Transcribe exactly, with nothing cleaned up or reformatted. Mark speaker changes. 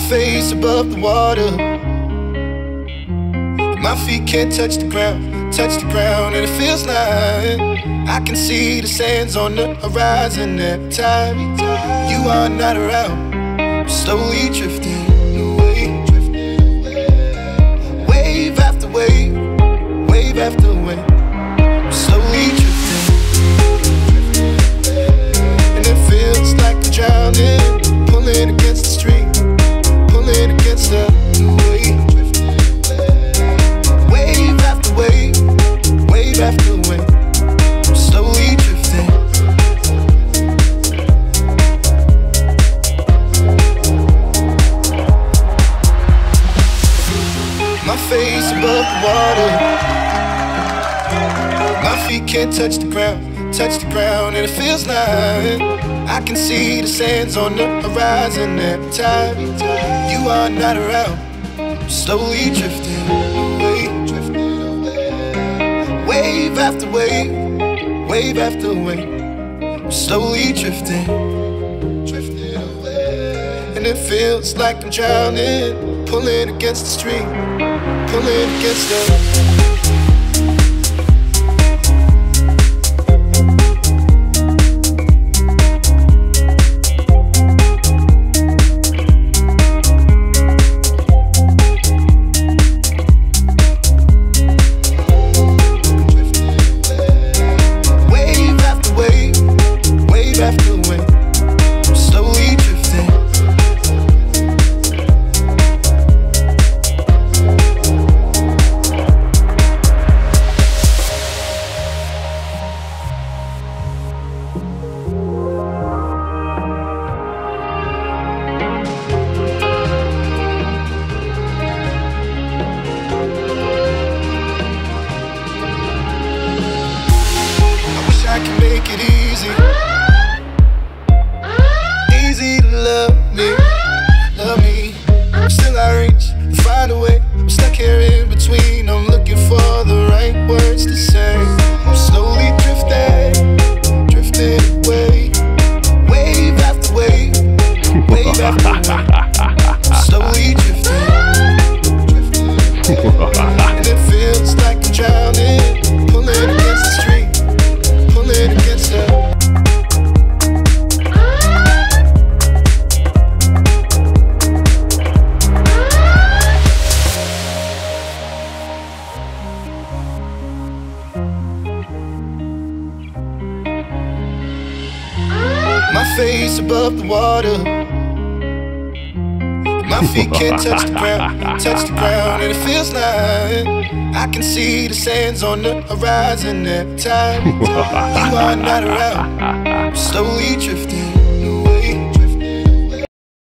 Speaker 1: face above the water. My feet can't touch the ground, touch the ground, and it feels like I can see the sands on the horizon every time you are not around. I'm slowly drifting away, wave after wave, wave after wave. I'm slowly drifting, and it feels like I'm drowning, pulling against the stream, pulling against the wave. Wave after wave, wave after wave, I'm slowly drifting. My face above the water, my feet can't touch the ground, touch the ground, and it feels like I can see the sands on the horizon every time you are not around. I'm slowly drifting away, wave after wave, wave after wave. I'm slowly drifting, drifting away, and it feels like I'm drowning, pulling against the stream, pulling against the. I can make it easy, easy to love me, love me. Still I reach, find a way. I'm stuck here in between. I'm looking for the right words to say. I'm slowly drifting, drifting away, wave after wave, wave after wave. I'm slowly drifting, drifting away, and it feels like I'm drowning, pulling against the stream, pulling against the. My face above the water, my feet can't touch the ground, touch the ground, and it feels like I can see the sands on the horizon every time you are not around. I'm slowly drifting.